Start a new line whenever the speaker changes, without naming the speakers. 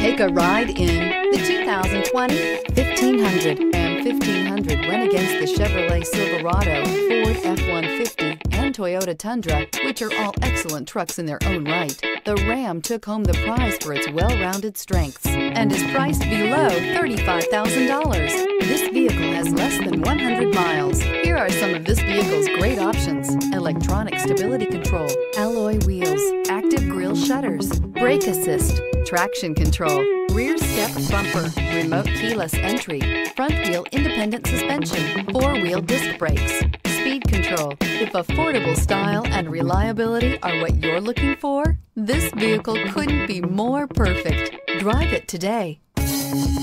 Take a ride in the 2020 1500. Ram 1500 went against the Chevrolet Silverado, Ford F-150, and Toyota Tundra, which are all excellent trucks in their own right. The Ram took home the prize for its well-rounded strengths and is priced below $35,000. This vehicle has less than 100 miles. Here are some of this vehicle's great options: electronic stability control, alloy wheels, active grille shutters, brake assist, traction control, rear step bumper, remote keyless entry, front wheel independent suspension, four-wheel disc brakes, speed control. If affordable style and reliability are what you're looking for, this vehicle couldn't be more perfect. Drive it today.